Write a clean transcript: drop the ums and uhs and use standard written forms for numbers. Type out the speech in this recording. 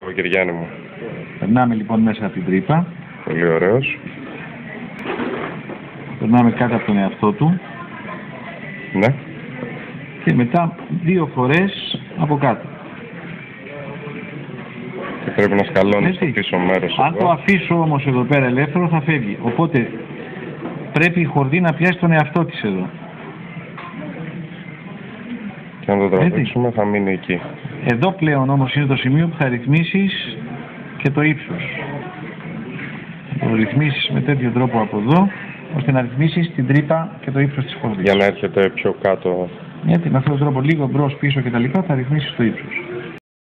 Κυριάννη μου. Περνάμε λοιπόν μέσα από την τρύπα. Πολύ ωραίος. Περνάμε κάτω από τον εαυτό του. Ναι. Και μετά 2 φορές από κάτω. Και πρέπει να σκαλώνει στο πίσω μέρος. Αν το αφήσω όμως εδώ πέρα ελεύθερο θα φεύγει. Οπότε πρέπει η χορδή να πιάσει τον εαυτό της εδώ. Και αν το τραβήξουμε θα μείνει εκεί. Εδώ πλέον όμως είναι το σημείο που θα ρυθμίσεις και το ύψος. Θα το ρυθμίσεις με τέτοιο τρόπο από εδώ, ώστε να ρυθμίσεις την τρύπα και το ύψος της χορδής. Για να έρχεται πιο κάτω. Γιατί με αυτόν τον τρόπο λίγο μπρος, πίσω κτλ. Θα ρυθμίσεις το ύψος.